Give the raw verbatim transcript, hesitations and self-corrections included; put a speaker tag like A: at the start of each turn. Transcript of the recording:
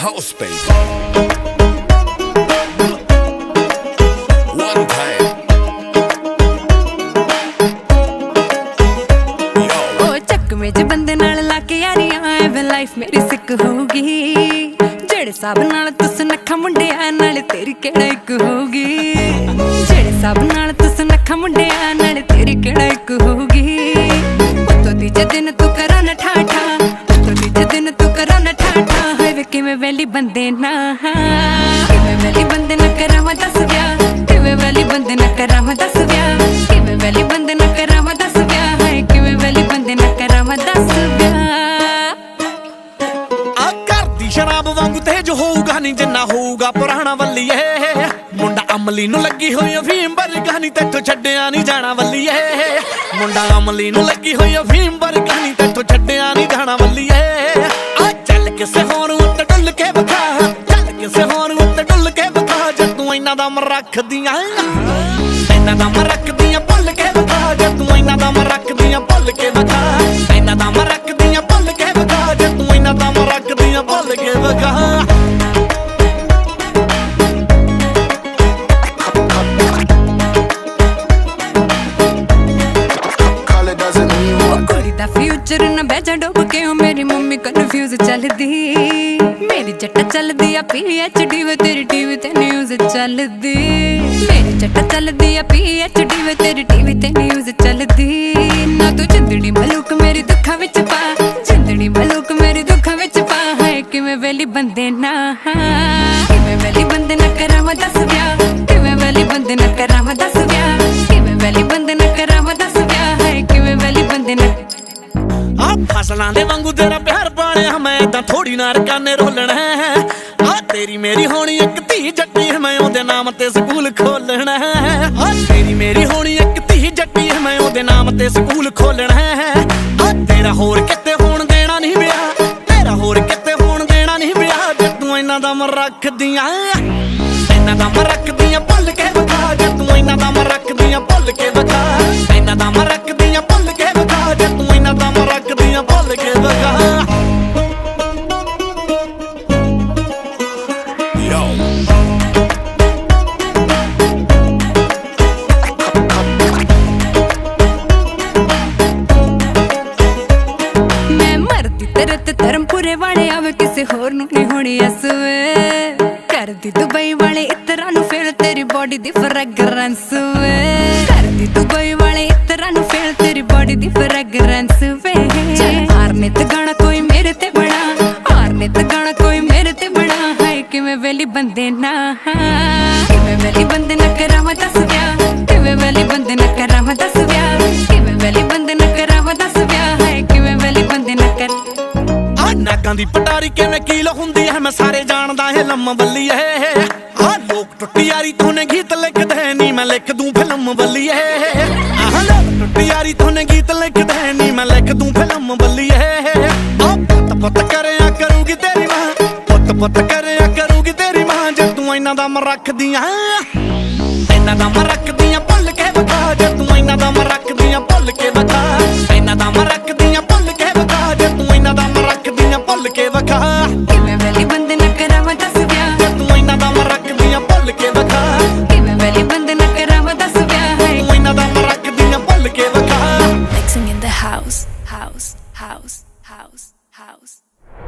A: house, baby. One time. Yo.
B: ओ चक में ज बंदे नाल लाके यारियां एवे लाइफ मेरी सिक होगी जेड़े साब नाल तुस नखा मुंडिया नाल तेरी केड़ा इक होगी जेड़े साब नाल तुस नखा मुंडिया नाल तेरी केड़ा इक होगी उतो तीजे दिन तू करा न ठाठा उतो तीजे दिन तू करा न ठाठा है वे किवें वेली बंदे ना किवें वेली बंदे ना करावां दस ब्याह किवें वेली बंदे ना करावां दस ब्याह किवें वेली बंदे ना करावां दस ब्याह है किवें वेली बंदे ना करावां दस ब्याह
C: आ घर दी शराब वांगू तेज होऊगा नी जिन्ना होऊगा पुराना वल्लीए मुंडा अमली नू लगी होई अफीम वर्गा नी तेथों छड्डिया नी जाना वल्लीए मुंडा अमली नू लगी होई अफीम वर्गा नी तेथों छड्डिया नी जाना वल्लीए आ चल किसे होर उत्ते डुल के वखा चल किसे होर उत्ते डुल के वखा जे तू इन्ना दम रख दियां इन्ना दम रख दियां भुल के वखा जे तू इन्ना दम रख दियां भुल के वखा इन्ना दम रख दियां भुल के वखा जे तू इन्ना दम रख दियां भुल के वखा
B: फ्यूचर न बैजा डुब के हो मेरी मम्मी कन्फ्यूज चलदी मेरी जट्टा चलदी आ पीएचडी वे तेरी टीवी ते न्यूज़ चलदी मेरी जट्टा चलदी आ पीएचडी वे तेरी टीवी ते न्यूज़ चलदी ना तू जिंदड़ी मलूक मेरी दुखा विच पा जिंदड़ी मलूक मेरी दुखा विच पा है किवें वेली बंदे ना किवें वेली बंदे ना करावां दस ब्याह किवें वेली बंदे ना करावां दस ब्याह किवें वेली बंदे ना करावां दस ब्याह है किवें वेली बंदे ना
C: आ फसलां दे वांगू तेरा प्यार पालिया मैं तां थोड़ी नारकाने रोलना है आ तेरी मेरी होनी एक धी जट्टी है मैं ओदे नाम ते स्कूल खोलना है आ तेरी मेरी होनी एक धी जट्टी है मैं ओदे नाम ते स्कूल खोलना है आ तेरा होर किते होण देना नहीं ब्याह तेरा होर किते होण देना नहीं ब्याह जे तू इन्ना दम रख दियां इन्ना दम रख दियां भुल के वखा जे तू इन्ना दम रख दियां भुल के वखा इन्ना दम रख दियां भुल के वखा जे तू इन्ना दम रख दियां भुल के वखा
A: Yo.
B: मैं मरदी तेरे ते धर्मपुरे वाले आवे किसे होर नू नहीं होनी असवे करदी दुबई वाले इतरा नु फेल तेरी बॉडी दी फ्रेगरेंस वे करदी दुबई वाले इतरा नु फेल तेरी बॉडी दी फ्रेगरेंस वे हारने ते गाना कोई मेरे ते बना हारने ते गाना कोई मेरे ते बना है किवें वेली बंदे ना किवें वेली बंदे ना करावां दस ब्याह किवें वेली बंदे ना करावां दस ब्याह किवें वेली बंदे ना करावां दस ब्याह है किवें वेली बंदे ना कर
C: आ नागां दी पटारी किवें कील हुंदी है मैं सारे जानदा है लम्मा बल्ली है आ लोक टुट्टी यारी तूने गीत लिख दे नी मैं लिख दूं फिल्म बल्ली है आ लोक टुट्टी यारी तूने गीत लिख दे नी मैं लिख दूं फिल्म बल्ली है आ पुत पुत करया करूगी तेरी मां पुत पुत करया करूगी तेरी मां जे तू इन्ना दम रख दियां इन्ना दम रख दियां भुल के वखा जे तू इन्ना दम रख दियां भुल के वखा इन्ना दम रख दियां भुल के वखा जे तू इन्ना दम रख दियां भुल के वखा
B: किवें वेली बंदे ना करावां दस ब्याह
C: जे तू इन्ना दम रख दियां भुल के वखा
B: किवें वेली बंदे ना करावां दस ब्याह है
C: तू इन्ना दम रख दियां भुल के वखा
B: mixing in the house house house house house